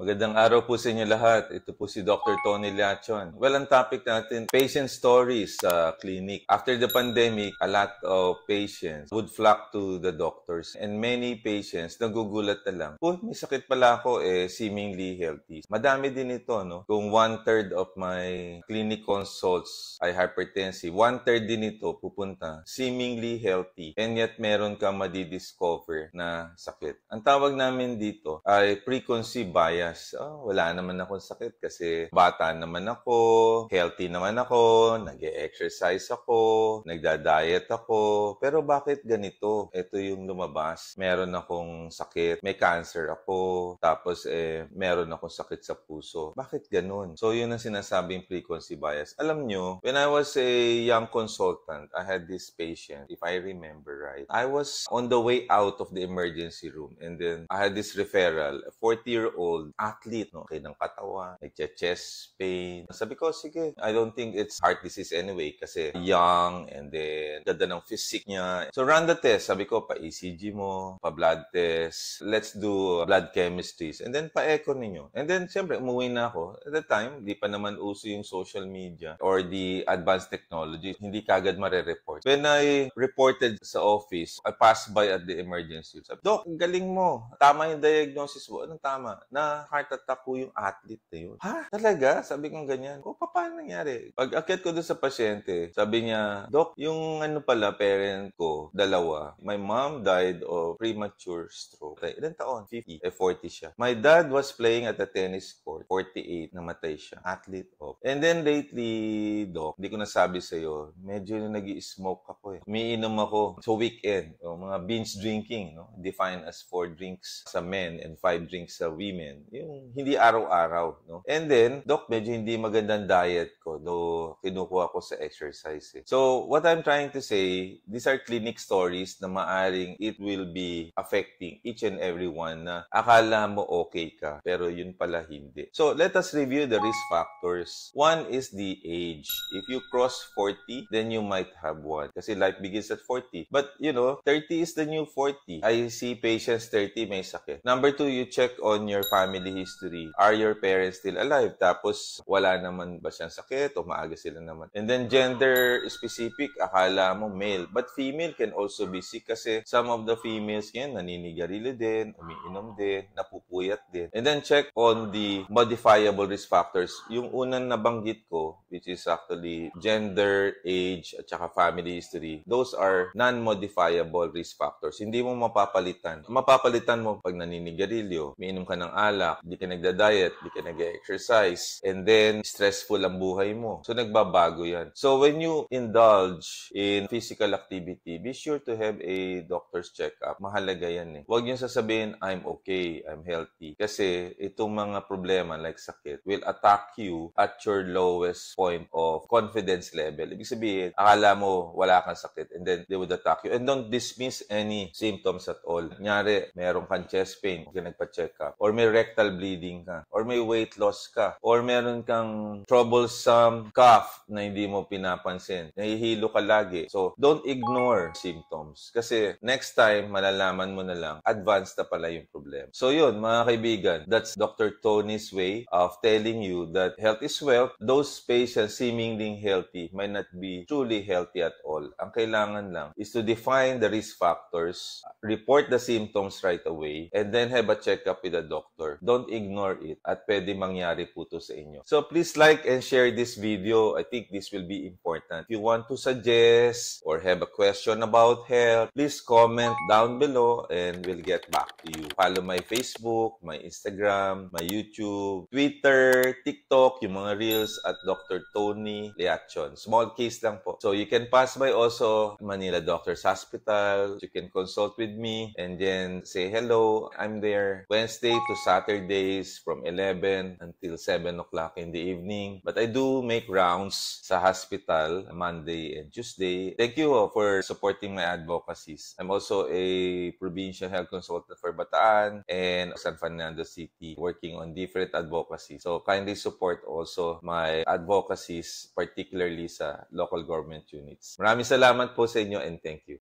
Magandang araw po sa inyo lahat. Ito po si Dr. Tony Leachon. Well, ang topic natin, patient stories sa clinic. After the pandemic, a lot of patients would flock to the doctors. And many patients nagugulat na lang, oh, may sakit pala ako, seemingly healthy. Madami din ito, no? Kung 1/3 of my clinic consults ay hypertensive, 1/3 din ito pupunta seemingly healthy. And yet, meron ka madidiscover na sakit. Ang tawag namin dito ay preconceived bias. Oh, wala naman akong sakit kasi bata naman ako, healthy naman ako, nag-e-exercise ako, nagda-diet ako. Pero bakit ganito? Ito yung lumabas. Meron akong sakit, may cancer ako, tapos meron akong sakit sa puso. Bakit ganun? So, yun ang sinasabing preconceived bias. Alam nyo, when I was a young consultant, I had this patient, if I remember right. I was on the way out of the emergency room and then I had this referral, a 40-year-old athlete, no, okay ng katawan, nagche-chest pain. Sabi ko, sige, I don't think it's heart disease anyway kasi young and then ganda ng physique niya. So run the test. Sabi ko, pa-ECG mo, pa-blood test. Let's do blood chemistries. And then pa-echo ninyo. And then, siyempre, umuwi na ako. At the time, di pa naman uso yung social media or the advanced technology. Hindi kagad marereport. When I reported sa office, I passed by at the emergency room. Sabi, Doc, galing mo. Tama yung diagnosis mo. Anong tama? Na heart attack ko yung athlete na yun. Ha? Talaga? Sabi kong ganyan. O, paano nangyari? Pag akit ko doon sa pasyente, sabi niya, Doc, yung parent ko, dalawa. My mom died of premature stroke. Ilan taon? 50. 40 siya. My dad was playing at the tennis court. 48. Namatay siya. Athlete of. And then lately, Doc, hindi ko nasabi sa'yo, medyo nag-i-smoke ako eh. Umiinom ako sa weekend. O, mga binge drinking, no? Defined as 4 drinks sa men and 5 drinks sa women. Yung hindi araw-araw, no? And then, Doc, medyo hindi magandang diet ko, though kinukuha ko sa exercise. So, what I'm trying to say, these are clinic stories na maaring it will be affecting each and every one na akala mo okay ka, pero yun pala hindi. So, let us review the risk factors. One is the age. If you cross 40, then you might have one. Kasi life begins at 40. But, 30 is the new 40. I see patients 30 may sakit. Number 2, you check on your family history. Are your parents still alive? Tapos, wala naman ba siyang sakit o maaga sila naman? And then, gender specific, akala mo male. But female can also be sick kasi some of the females yan, naninigarilyo din, umiinom din, napupuyat din. And then, check on the modifiable risk factors. Yung unang nabanggit ko, which is actually gender, age, at saka family history, those are non-modifiable risk factors. Hindi mo mapapalitan. Mapapalitan mo pag naninigarilyo, umiinom ka ng alak, di ka nagda-diet, di ka nag-exercise, and then stressful ang buhay mo. So, nagbabago yan. So, when you indulge in physical activity, be sure to have a doctor's checkup. Mahalaga yan eh. Huwag niyo sasabihin, I'm okay, I'm healthy. Kasi itong mga problema like sakit will attack you at your lowest point of confidence level. Ibig sabihin, akala mo wala kang sakit and then they would attack you. And don't dismiss any symptoms at all. Kunyari, meron kang chest pain, huwag ka nagpa-check up. Or may rectal bleeding ka. Or may weight loss ka. Or meron kang troublesome cough na hindi mo pinapansin. Nahihilo ka lagi. So, don't ignore symptoms. Kasi next time, malalaman mo na lang, advanced na pala yung problem. So yun, mga kaibigan, that's Dr. Tony's way of telling you that health is wealth. Those patients seemingly healthy might not be truly healthy at all. Ang kailangan lang is to define the risk factors, report the symptoms right away, and then have a checkup with a doctor. Don't ignore it at pwede mangyari po to sa inyo. So please like and share this video. I think this will be important. If you want to suggest or have a question about health, please comment down below and we'll get back to you. Follow my Facebook, my Instagram, my YouTube, Twitter, TikTok, yung mga reels at Dr. Tony Leachon. Small case lang po. So you can pass by also Manila Doctors Hospital. You can consult with me and then say hello. I'm there Wednesday to Saturdays from 11 until 7 o'clock in the evening. But I do make rounds sa hospital Monday and Tuesday. Thank you for supporting my advocacies. I'm also a provincial health consultant for Bataan and San Fernando City working on different advocacy. So kindly support also my advocacies, particularly sa local government units. Maraming salamat po sa inyo and thank you.